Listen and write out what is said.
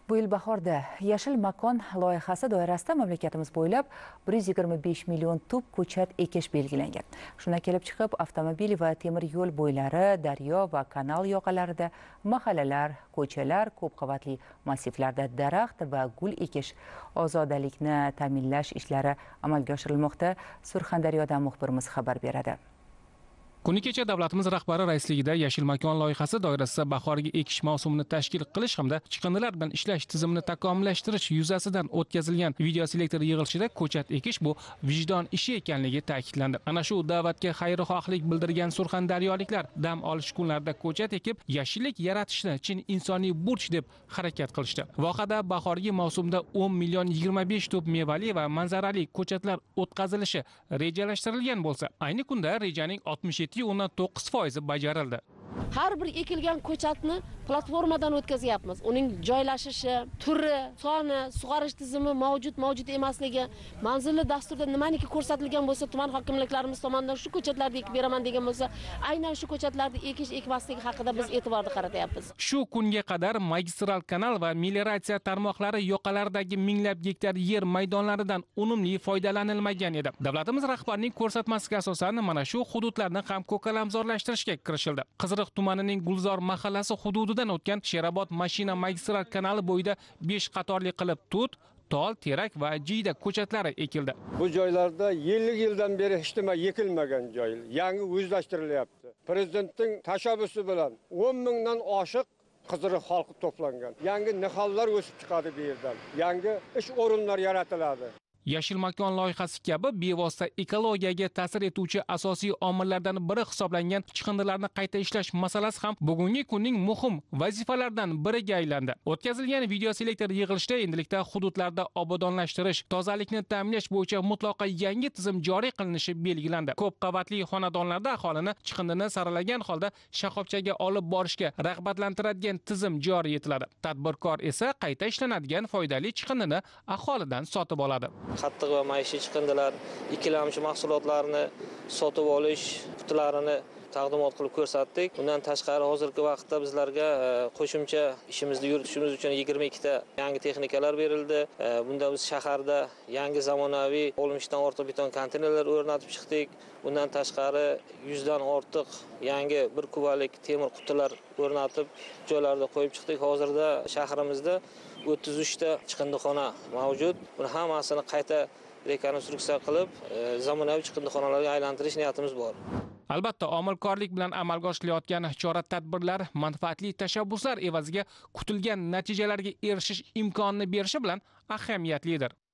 Bu yil bahorda Yashil makon loyihasi doirasida mamlakatimiz bo'ylab 125 million tub ko'chat ekish belgilangan. Shundan kelib chiqib, avtomobil va temir yo'l bo'ylari, daryo va kanal yoqalarida, mahallalar, ko'chalar, ko'p qavatli massivlarda daraxt va gul ekish, ozodalikni ta'minlash ishlari amalga oshirilmoqda. Surxondaryodan muxbirimiz xabar beradi. Kuni kecha davlatimiz rahbari raisligida Yashil makon loyihasi doirasida bahorgi ekish mavsumini tashkil qilish hamda chiqindilar bilan ishlash tizimini takomillashtirish yuzasidan o'tkazilgan videoselektor yig'ilishida ko'chat ekish bu vijdon ishi ekanligi ta'kidlandi. Ana shu da'vatga xayrixohlik bildirgan surxondaryoliklar dam olish kunlarida ko'chat ekib, yashillik yaratishni chin insoniy burch deb harakat qilishdi. Vohada bahorgi mavsumda 10 million 25 tub mevali va manzarali ko'chatlar o'tkazilishi rejalashtirilgan bo'lsa, ayni kunda rejaning 67,9% bajarildi. Har bir ekilgan ko'chatni platformadan o'tkazyapmiz. Uning joylashishi, turi, soni, sug'orish tizimi mavjud emasligi, manzilli dasturda nimaniki ko'rsatilgan bo'lsa, tuman hokimliklarimiz tomonidan shu ko'chatlarni ekib beraman degan bo'lsa, aynan shu ko'chatlarni ekish ekmasligi haqida biz e'tiborni qaratyapmiz. Shu kunga qadar magistral kanal va melioratsiya tarmoqlari yoqalaridagi minglab gektar yer maydonlaridan unumli foydalanilmagan edi. Davlatimiz rahbarining ko'rsatmasiga asosan mana shu hududlarni ham ko'kalamzorlashtirishga kirishildi. Qiziriq tumanining Gulzor mahallasi hududidan o'tgan Sherobod mashina magistral kanali bo'yida 5 qatorli qilib tut, tol, terak va jiyda ko'chatlari ekildi. Bu joylarda 50 yildan beri hech nima ekilmagan joy, yangi o'zlashtirilyapti. Prezidentning tashabbusi bilan 10 mingdan oshiq Qiziriq xalqi to'plangan. Yangi nihollar o'sib chiqadi bu yerdan. Yangi ish o'rinlari yaratiladi. Yashil makon loyihasi kabi bevosita ekologiyaga ta'sir etuvchi asosiy omillardan biri hisoblangan chiqindilarni qayta ishlash masalasi ham bugungi kunning muhim vazifalaridan biriga aylandi. O'tkazilgan videoselektor yig'ilishida endilikda hududlarda obodonlashtirish, tozalikni ta'minlash bo'yicha mutlaqo yangi tizim joriy qilinishi belgilandi. Ko'p qavatli xonadonlarda aholini chiqindini saralagan holda shoxobchaga olib borishga rag'batlantiradigan tizim joriy etiladi. Tadbirkor esa qayta ishlanadigan foydali chiqindini aholidan sotib oladi. Qattiq va maishiy chiqindilar, ikkilamchi mahsulotlarni sotib olish qutilarini taqdimot qilib ko'rsatdik. Undan tashqari hozirgi vaqtda bizlarga qo'shimcha ishimizni yuritishimiz uchun 22 ta yangi texnikalar berildi. Bunda biz shaharda yangi zamonaviy 60 dan ortiq beton konteynerlar o'rnatib chiqdik. Bundan tashqari 100 dan ortiq yangi 1 kubalik temir qutilar o'rnatib joylarda qo'yib chiqdik. Hozirda shahrimizda 33 ta chiqindixona mavjud. Buni hammasini qayta rekonstruksiya qilib, zamonaviy chiqindixonalarga aylantirish niyatimiz bor. Albatta, omilkorlik bilan amalga oshirilayotgan chora-tadbirlar manfaatli tashabbuslar evaziga kutilgan natijalarga erishish imkonini berishi bilan ahamiyatlidir.